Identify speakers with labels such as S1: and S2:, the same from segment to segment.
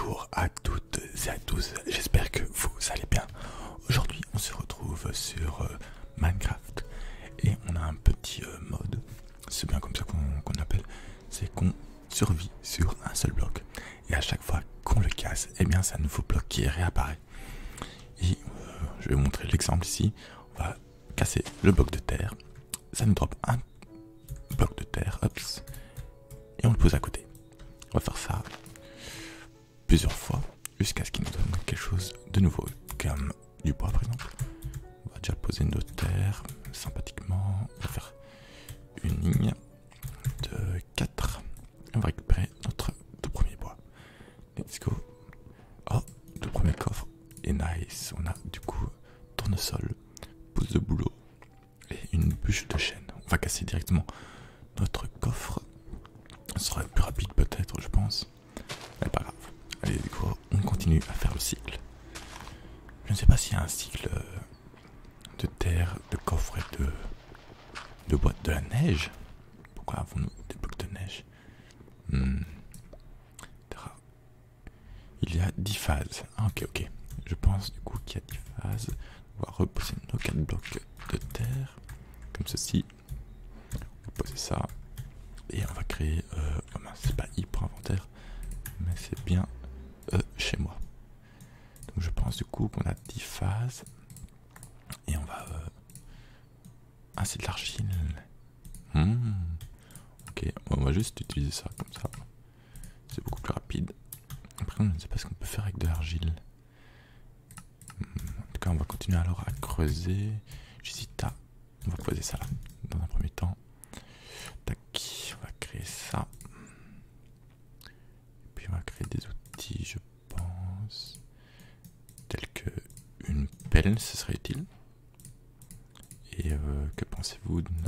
S1: Bonjour à toutes et à tous, j'espère que vous allez bien. Aujourd'hui on se retrouve sur Minecraft et on a un petit mode, c'est bien comme ça qu'on appelle, c'est qu'on survit sur un seul bloc. Et à chaque fois qu'on le casse, eh bien c'est un nouveau bloc qui réapparaît. Et je vais vous montrer l'exemple ici, on va casser le bloc de terre, ça nous drop un bloc de terre, hop, et on le pose à côté. On va faire ça plusieurs fois jusqu'à ce qu'il nous donne quelque chose de nouveau, comme du bois par exemple. On va déjà poser notre terre sympathiquement. On va faire une ligne de 4 et on va récupérer notre tout premier bois. Let's go. Oh, le premier coffre est nice. On a du coup tournesol, pouce de boulot et une bûche de chêne. On va casser directement notre coffre. Ce sera plus rapide peut-être, je pense, mais pas grave. Allez, du coup, on continue à faire le cycle. Je ne sais pas s'il y a un cycle de terre, de coffre et de boîte de la neige. Pourquoi avons-nous des blocs de neige? Il y a 10 phases. Ah, ok. Je pense du coup qu'il y a 10 phases. On va reposer nos 4 blocs de terre, comme ceci. On va poser ça. Et on va créer, c'est pas hyper inventaire, mais c'est bien chez moi. Donc je pense du coup qu'on a 10 phases. Et on va... Ah, c'est de l'argile. Ok, on va juste utiliser ça comme ça. C'est beaucoup plus rapide. Après, on ne sait pas ce qu'on peut faire avec de l'argile. En tout cas, on va continuer alors à creuser. J'hésite à... On va poser ça là, dans un premier temps. Tac, on va créer ça. Et puis on va créer des outils, je pense. Tels que une pelle, ce serait utile. Et que pensez-vous d'une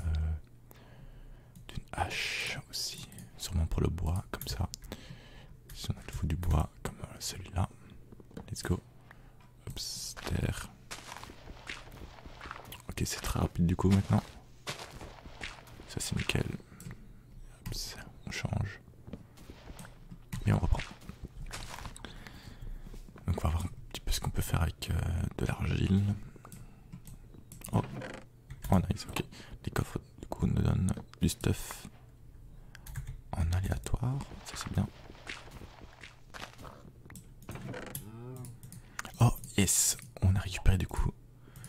S1: hache aussi? Sûrement pour le bois, comme ça. Si on a le fou du bois, comme celui-là. Let's go. Hop, terre. Ok, c'est très rapide du coup maintenant. Ça c'est nickel. Hop, on change. Et on reprend. Donc on va voir un petit peu ce qu'on peut faire avec de l'argile. Oh, nice, ok. Les coffres du coup nous donnent du stuff en aléatoire, ça c'est bien. Oh yes, on a récupéré du coup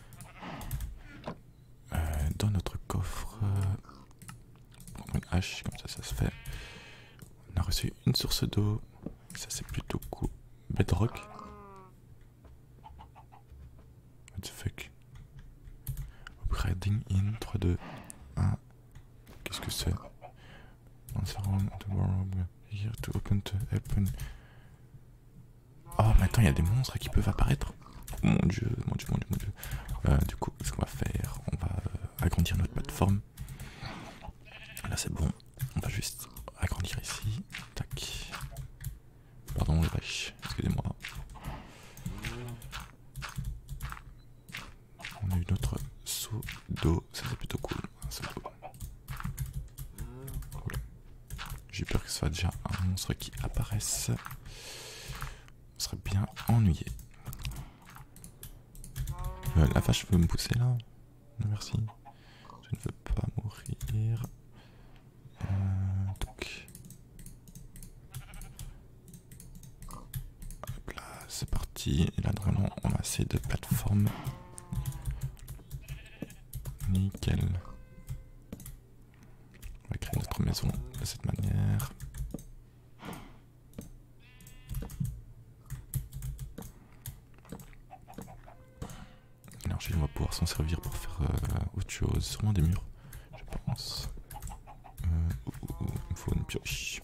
S1: dans notre coffre une hache, comme ça se fait. On a reçu une source d'eau, ça c'est plutôt cool. Bedrock. What the fuck? Upgrading in 3, 2, 1. Qu'est-ce que c'est? Here to open to open. Oh, maintenant il y a des monstres qui peuvent apparaître. Oh, mon dieu. Du coup, ce qu'on va faire, on va agrandir notre plateforme. Là c'est bon, on va juste agrandir ici. Tac. Pardon les vaches, excusez-moi. On a eu notre seau d'eau, ça c'est plutôt cool. Un seau d'eau. Cool. J'ai peur que ce soit déjà un monstre qui apparaisse. On serait bien ennuyé. La vache veut me pousser là? Non merci. Je ne veux pas mourir. Donc. Hop là, c'est parti. Et là vraiment on a assez de plateformes. Nickel. On va créer notre maison de cette manière. L'énergie, on va pouvoir s'en servir pour faire autre chose. Sûrement des murs, je pense. Il faut une pioche.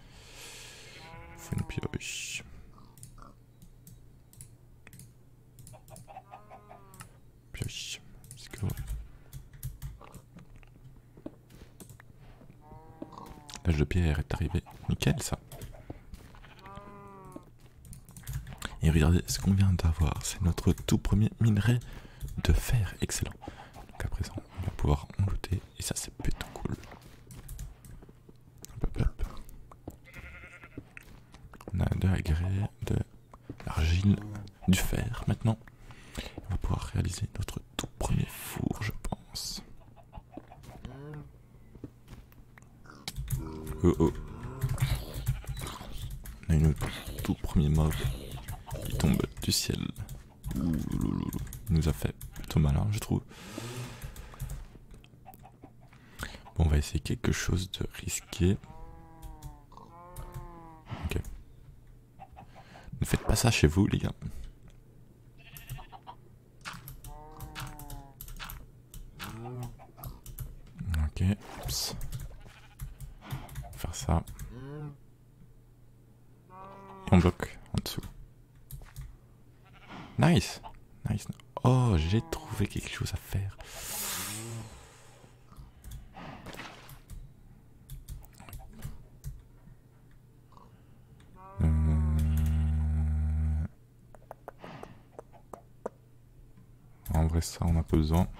S1: Pioche. Let's go. L'âge de pierre est arrivé. Nickel ça. Et regardez ce qu'on vient d'avoir. C'est notre tout premier minerai de fer. Excellent. Donc à présent, on va pouvoir en looter. Et ça, c'est plutôt cool. Hop. On a de de la grès, de l'argile, du fer maintenant. On va pouvoir réaliser notre tout premier four, je pense. Oh oh. On a une tout premier mob qui tombe du ciel. Il nous a fait plutôt malin, je trouve. Bon, on va essayer quelque chose de risqué. Ok. Ne faites pas ça chez vous, les gars. Ok. Oups. Faire ça. Et on bloque en dessous. Nice. Nice. Oh, j'ai trouvé quelque chose à faire. En vrai, ça, on a pas besoin.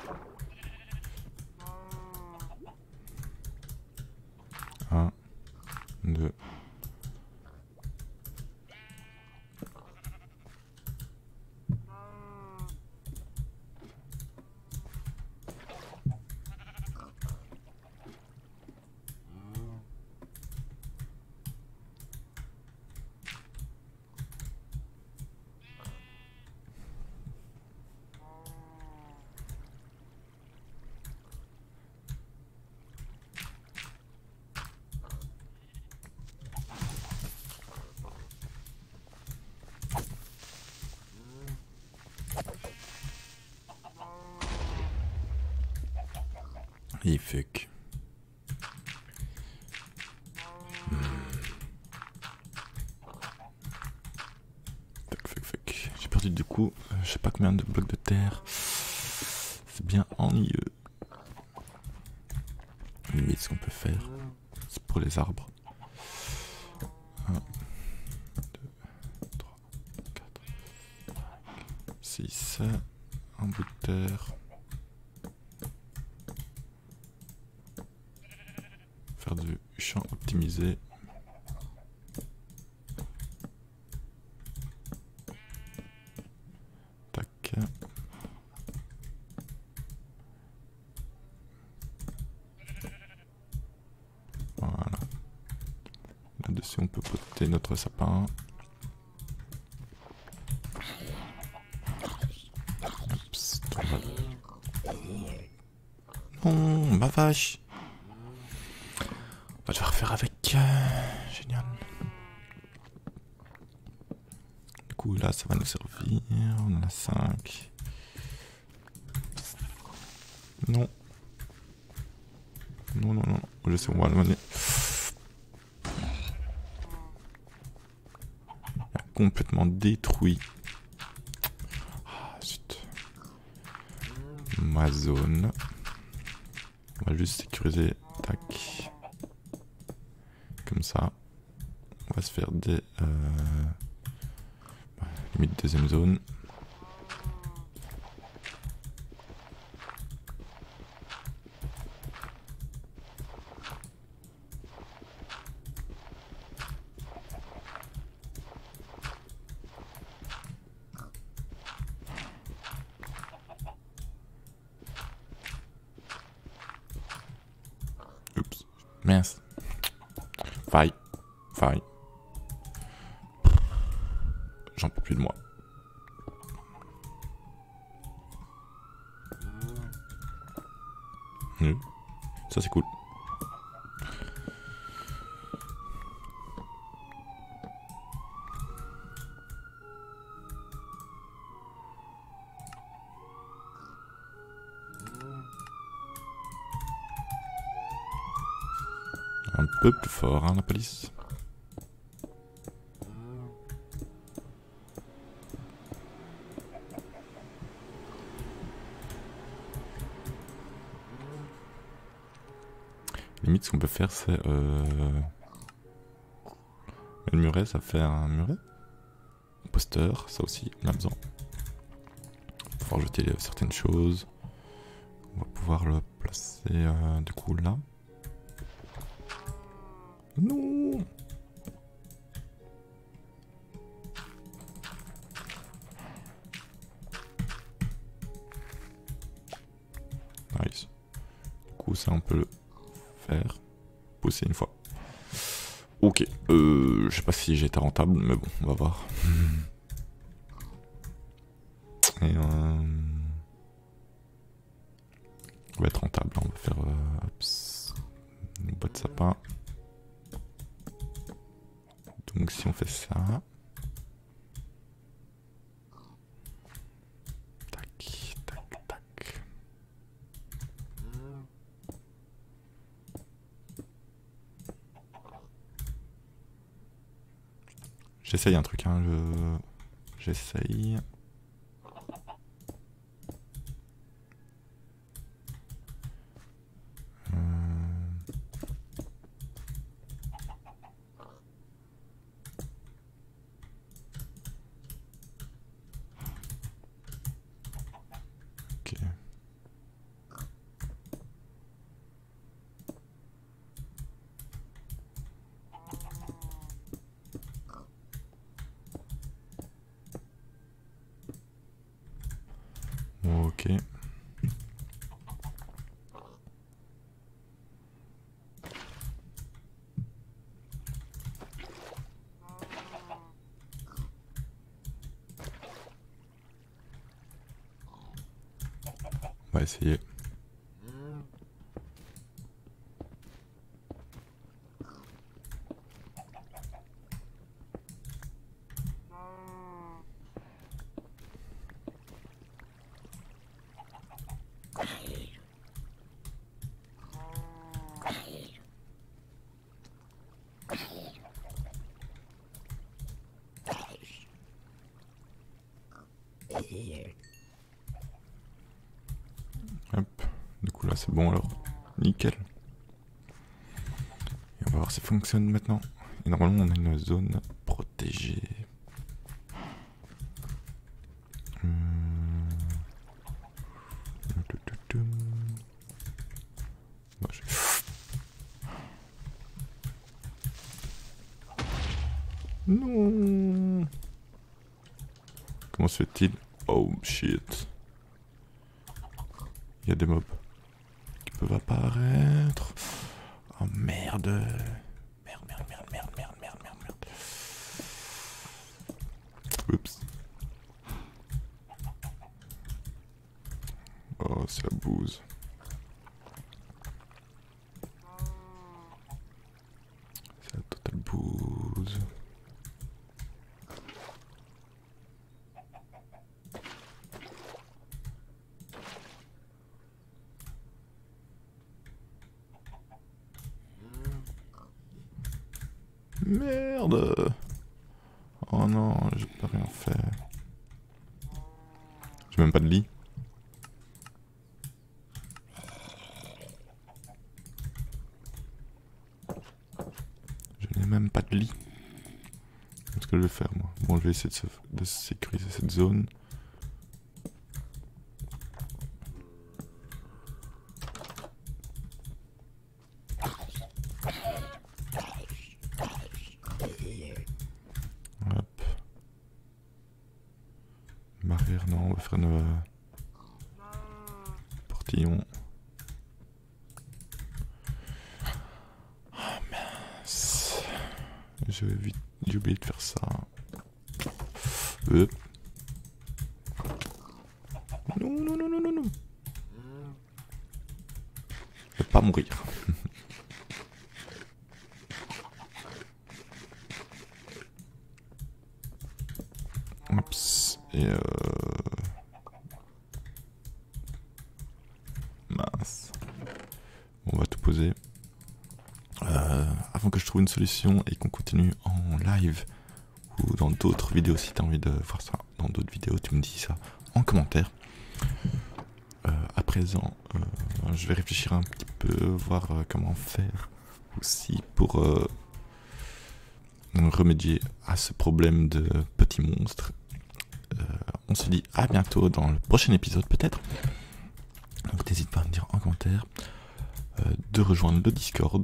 S1: Un, deux. Et fuck. Fuck. J'ai perdu du coup, je sais pas combien de blocs de terre. C'est bien ennuyeux. Limite, ce qu'on peut faire, c'est pour les arbres. 1, 2, 3, 4, 5, 6. Un bout de terre. Faire du champ optimisé. Tac. Voilà. Là-dessus, on peut poter notre sapin. Oups, non, ma vache. On va devoir faire avec. Génial. Du coup, là, ça va nous servir. On en a 5. Non. Non. Je sais où on va le mener. Il a complètement détruit. Ah, zut. Ma zone. On va juste sécuriser. Tac. Comme ça. On va se faire des... limite deuxième zone. Oups. Mince. Faille. J'en peux plus de moi. Ça c'est cool. Un peu plus fort, hein, la police. Limite, ce qu'on peut faire, c'est... Le muret, ça fait un muret. Poster, ça aussi, on a besoin. On va pouvoir jeter certaines choses. On va pouvoir le placer du coup là. Non. ça on peut le faire. Pousser une fois. Ok, je sais pas si j'ai été rentable, mais bon, on va voir. Et on va être rentable, on va faire une boîte de sapin. Donc si on fait ça... Tac, tac, tac. J'essaye un truc, hein, j'essaye. Ok. Ok. On va essayer. Hop, du coup là c'est bon alors, nickel. Et on va voir si ça fonctionne maintenant. Et normalement on a une zone protégée. Non. Comment se fait-il? Oh shit. Il y a des mobs qui peuvent apparaître. Oh merde. Merde, merde, merde, merde, merde, merde, merde, merde. Oups. Oh, c'est la bouse. C'est la totale bouse. Merde. Oh non, j'ai pas rien fait. J'ai même pas de lit. Je n'ai même pas de lit. Qu'est-ce que je vais faire moi? Bon, je vais essayer de sécuriser cette zone. Hop. Barrière, non, on va faire une portillon. Oh mince. J'ai oublié de faire ça. Non, non, non, non, non, non. Je vais pas mourir. Oups. Et mince. On va tout poser. Avant que je trouve une solution et qu'on continue en live ou dans d'autres vidéos, si tu as envie de voir ça dans d'autres vidéos, tu me dis ça en commentaire. À présent, je vais réfléchir un petit peu, voir comment faire aussi pour remédier à ce problème de petits monstres. On se dit à bientôt dans le prochain épisode peut-être. Donc n'hésite pas à me dire en commentaire de rejoindre le Discord,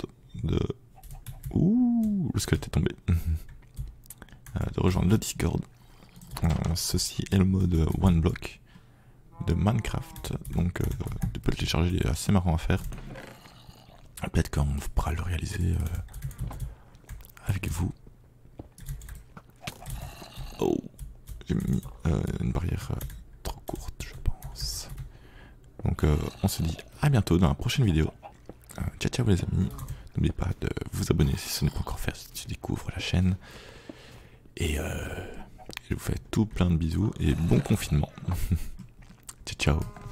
S1: Ouh, le squelette est tombé. De rejoindre le Discord. Ceci est le mode One Block de Minecraft. Donc tu peux le télécharger, il est assez marrant à faire. Peut-être qu'on pourra le réaliser avec vous. Oh, j'ai mis une barrière trop courte, je pense. Donc on se dit à bientôt dans la prochaine vidéo. Ciao ciao les amis. N'oubliez pas de vous abonner si ce n'est pas encore fait, si tu découvres la chaîne. Et je vous fais tout plein de bisous et bon confinement. Ciao ciao.